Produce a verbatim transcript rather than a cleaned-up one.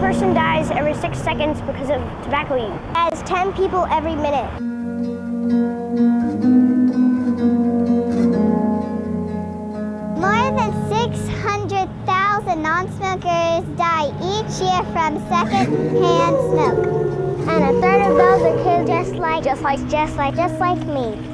person dies every six seconds because of tobacco use. As ten people every minute. More than six hundred thousand non-smokers die each year from second-hand smoke. And a third of those are kids just like, just like, just like, just like me.